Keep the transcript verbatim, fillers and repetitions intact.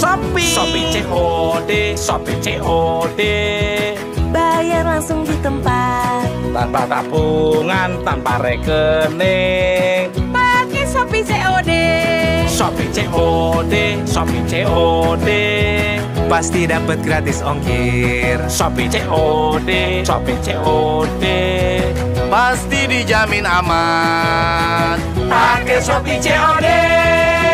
Shopee. Shopee C O D, Shopee C O D. Bayar langsung di tempat, Tanpa tabungan, tanpa rekening. pakai Shopee C O D. Shopee C O D, Shopee C O D. Pasti dapat gratis ongkir. Shopee C O D, Shopee C O D. Pasti dijamin aman. Pakai Shopee C O D.